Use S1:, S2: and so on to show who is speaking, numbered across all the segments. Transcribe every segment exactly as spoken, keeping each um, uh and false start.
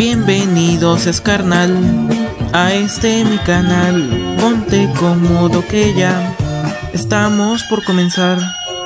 S1: Bienvenidos, es carnal, a este mi canal. Ponte cómodo que ya estamos por comenzar.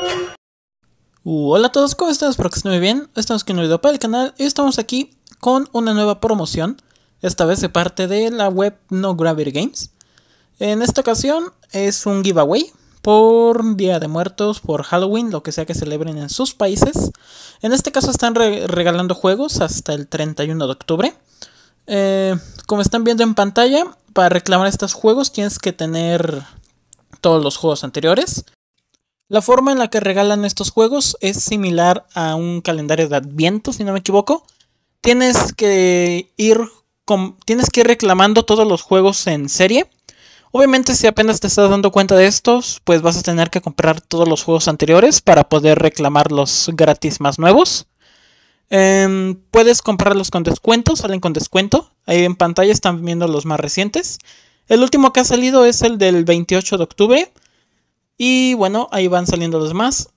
S2: Uh, hola a todos, ¿cómo están? Espero que estén muy bien. Estamos aquí en un video para el canal y estamos aquí con una nueva promoción. Esta vez de parte de la web No Gravity Games. En esta ocasión es un giveaway por Día de Muertos, por Halloween, lo que sea que celebren en sus países. En este caso están re regalando juegos hasta el treinta y uno de octubre. Eh, como están viendo en pantalla, para reclamar estos juegos tienes que tener todos los juegos anteriores. La forma en la que regalan estos juegos es similar a un calendario de Adviento, si no me equivoco. Tienes que ir, con, tienes que ir reclamando todos los juegos en serie. Obviamente, si apenas te estás dando cuenta de estos, pues vas a tener que comprar todos los juegos anteriores para poder reclamar los gratis más nuevos. Eh, puedes comprarlos con descuento, salen con descuento. Ahí en pantalla están viendo los más recientes. El último que ha salido es el del veintiocho de octubre. Y bueno, ahí van saliendo los más.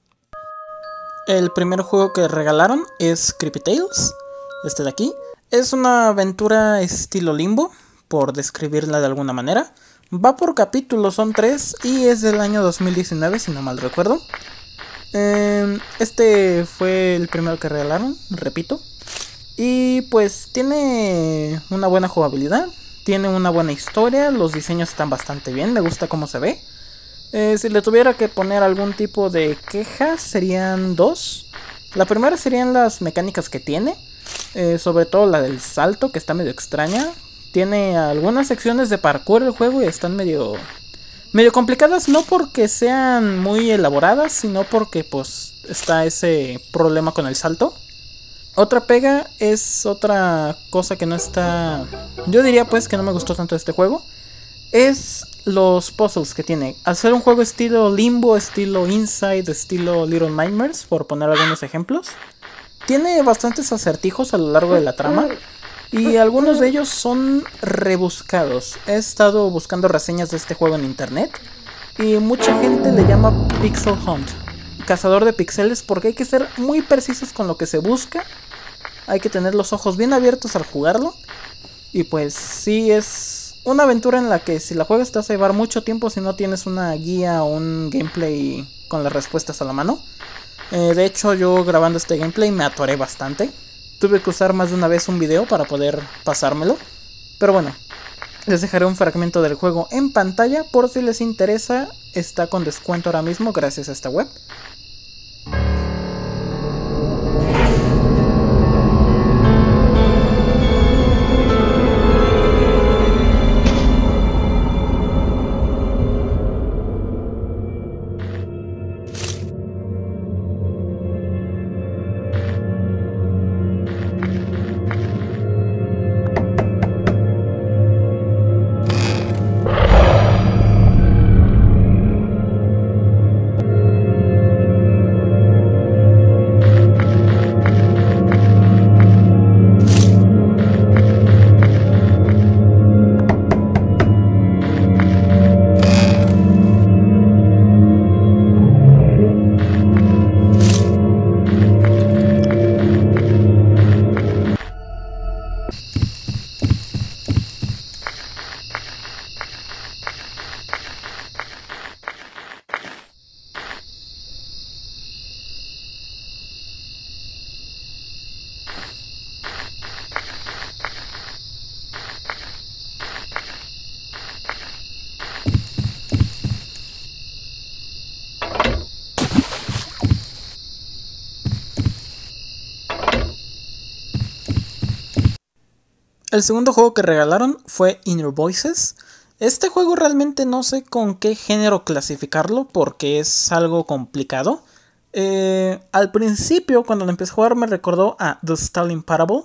S2: El primer juego que regalaron es Creepy Tales, este de aquí. Es una aventura estilo Limbo, por describirla de alguna manera. Va por capítulos, son tres y es del año dos mil diecinueve, si no mal recuerdo. Eh, este fue el primero que regalaron, repito. Y pues tiene una buena jugabilidad, tiene una buena historia, los diseños están bastante bien, me gusta cómo se ve. Eh, si le tuviera que poner algún tipo de queja, serían dos. La primera serían las mecánicas que tiene, eh, sobre todo la del salto, que está medio extraña. Tiene algunas secciones de parkour el juego y están medio, medio complicadas, no porque sean muy elaboradas, sino porque pues está ese problema con el salto. Otra pega es otra cosa que no está, yo diría pues que no me gustó tanto de este juego, es los puzzles que tiene. Al ser un juego estilo Limbo, estilo Inside, estilo Little Nightmares, por poner algunos ejemplos, tiene bastantes acertijos a lo largo de la trama. Y algunos de ellos son rebuscados. He estado buscando reseñas de este juego en internet y mucha gente le llama Pixel Hunt, cazador de píxeles, porque hay que ser muy precisos con lo que se busca. Hay que tener los ojos bien abiertos al jugarlo. Y pues sí, es una aventura en la que si la juegas te vas a llevar mucho tiempo si no tienes una guía o un gameplay con las respuestas a la mano. eh, De hecho, yo grabando este gameplay me atoré bastante. Tuve que usar más de una vez un video para poder pasármelo. Pero bueno, les dejaré un fragmento del juego en pantalla por si les interesa. Está con descuento ahora mismo gracias a esta web. El segundo juego que regalaron fue Inner Voices. Este juego realmente no sé con qué género clasificarlo porque es algo complicado. Eh, al principio, cuando lo empecé a jugar, me recordó a The Stalin Parable.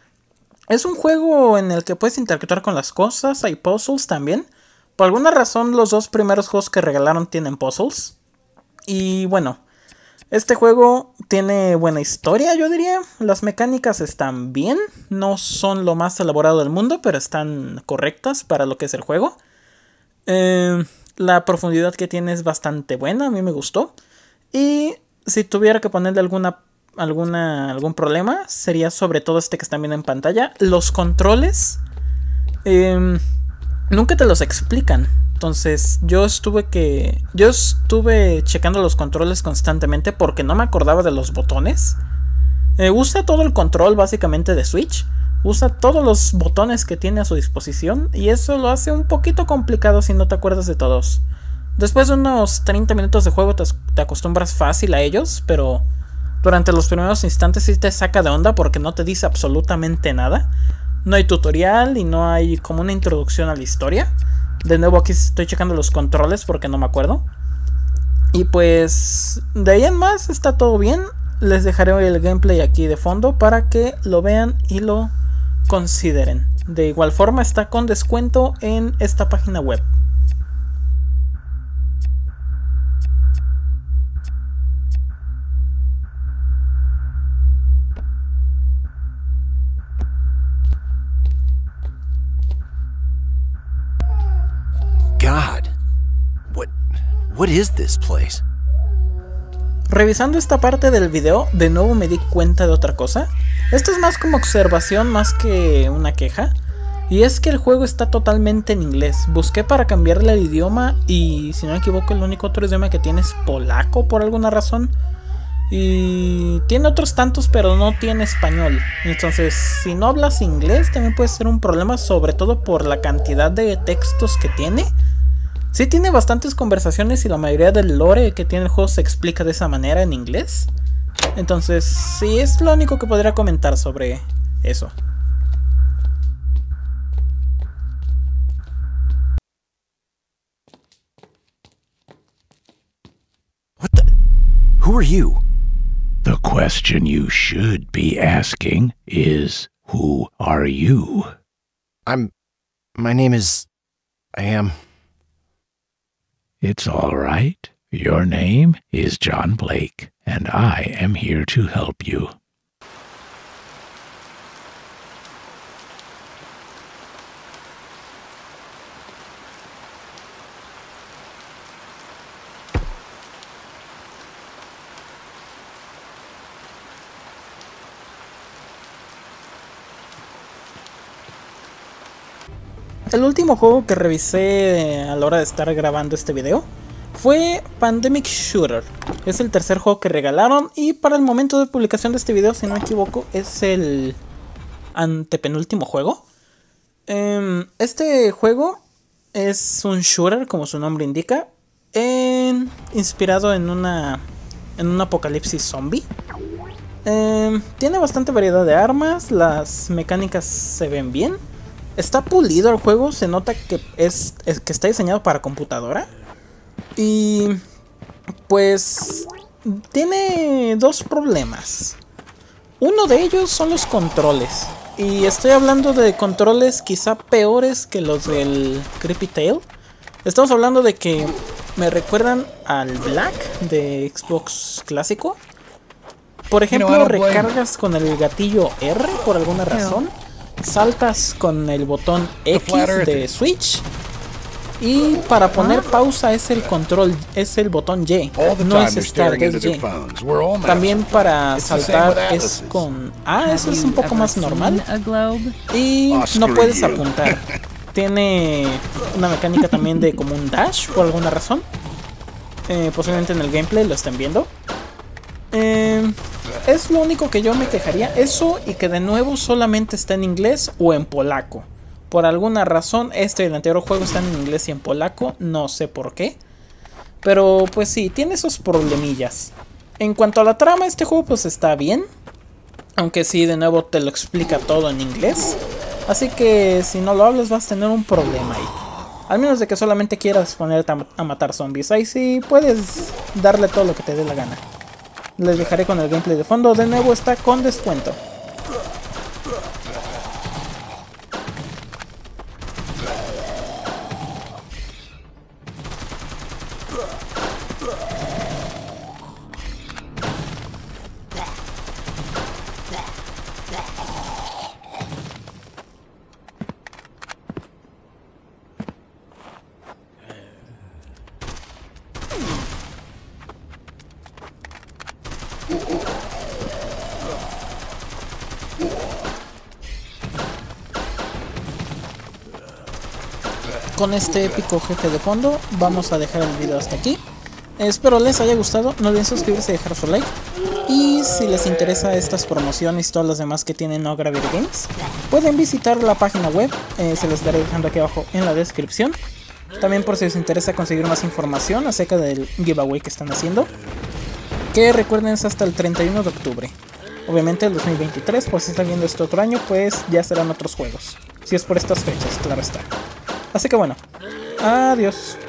S2: Es un juego en el que puedes interactuar con las cosas, hay puzzles también. Por alguna razón, los dos primeros juegos que regalaron tienen puzzles. Y bueno, este juego tiene buena historia, yo diría. Las mecánicas están bien. No son lo más elaborado del mundo, pero están correctas para lo que es el juego. Eh, la profundidad que tiene es bastante buena, a mí me gustó. Y si tuviera que ponerle alguna alguna, algún problema sería sobre todo este que están viendo en pantalla. Los controles eh, nunca te los explican. Entonces yo estuve que yo estuve checando los controles constantemente porque no me acordaba de los botones. Eh, usa todo el control básicamente de Switch. Usa todos los botones que tiene a su disposición y eso lo hace un poquito complicado si no te acuerdas de todos. Después de unos treinta minutos de juego te, te acostumbras fácil a ellos, pero durante los primeros instantes sí te saca de onda porque no te dice absolutamente nada. No hay tutorial y no hay como una introducción a la historia. De nuevo aquí estoy checando los controles porque no me acuerdo. Y pues de ahí en más está todo bien. Les dejaré el gameplay aquí de fondo para que lo vean y lo consideren. De igual forma está con descuento en esta página web.
S3: God, what, what is this place?
S2: Revisando esta parte del video, de nuevo me di cuenta de otra cosa. Esto es más como observación más que una queja. Y es que el juego está totalmente en inglés. Busqué para cambiarle el idioma y, si no me equivoco, el único otro idioma que tiene es polaco por alguna razón. Y tiene otros tantos, pero no tiene español. Entonces, si no hablas inglés, también puede ser un problema, sobre todo por la cantidad de textos que tiene. Sí tiene bastantes conversaciones y la mayoría del lore que tiene el juego se explica de esa manera en inglés. Entonces, sí, es lo único que podría comentar sobre eso.
S3: What the? Who are you?
S4: The question you should be asking is, who are you?
S3: I'm... My name is... I am...
S4: It's all right. Your name is John Blake, and I am here to help you.
S2: El último juego que revisé a la hora de estar grabando este video fue Pandemic Shooter. Es el tercer juego que regalaron y para el momento de publicación de este video, si no me equivoco, es el antepenúltimo juego. Este juego es un shooter, como su nombre indica, en, inspirado en una en un apocalipsis zombie. Eh, tiene bastante variedad de armas, las mecánicas se ven bien. Está pulido el juego, se nota que, es, es, que está diseñado para computadora. Y pues tiene dos problemas. Uno de ellos son los controles. Y estoy hablando de controles quizá peores que los del Creepy Tale. Estamos hablando de que me recuerdan al Black de Xbox clásico. Por ejemplo, recargas con el gatillo R por alguna razón. Saltas con el botón X de Switch. Y para poner pausa es el control, es el botón Y, no es Start, es Y. También para saltar es con A, eso es un poco más normal. Y no puedes apuntar. Tiene una mecánica también de como un dash por alguna razón. Eh, posiblemente en el gameplay lo estén viendo. Eh, es lo único que yo me quejaría. Eso y que de nuevo solamente está en inglés o en polaco. Por alguna razón este y el anterior juego están en inglés y en polaco. No sé por qué. Pero pues sí, tiene esos problemillas. En cuanto a la trama, este juego pues está bien. Aunque sí, de nuevo te lo explica todo en inglés. Así que si no lo hablas vas a tener un problema ahí. Al menos de que solamente quieras ponerte a matar zombies. Ahí sí puedes darle todo lo que te dé la gana. Les dejaré con el gameplay de fondo. De nuevo está con descuento. con este épico jefe de fondo vamos a dejar el video hasta aquí. Espero les haya gustado, no olviden suscribirse y dejar su like. Y si les interesa estas promociones y todas las demás que tienen No Gravity Games, pueden visitar la página web, eh, se les estaré dejando aquí abajo en la descripción. También por si les interesa conseguir más información acerca del giveaway que están haciendo, que recuerden es hasta el treinta y uno de octubre. Obviamente el dos mil veintitrés, pues si están viendo esto otro año, pues ya serán otros juegos. Si es por estas fechas, claro está. Así que bueno, adiós.